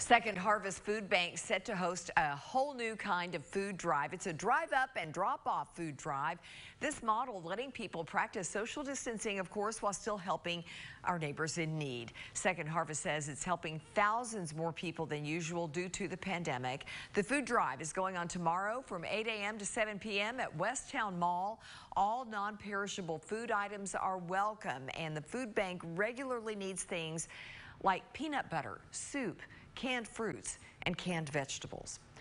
Second Harvest Food Bank set to host a whole new kind of food drive. It's a drive up and drop off food drive. This model letting people practice social distancing, of course, while still helping our neighbors in need. Second Harvest says it's helping thousands more people than usual due to the pandemic. The food drive is going on tomorrow from 8 a.m. to 7 p.m. at Westtown Mall. All non-perishable food items are welcome, and the food bank regularly needs things like peanut butter, soup, canned fruits, and canned vegetables.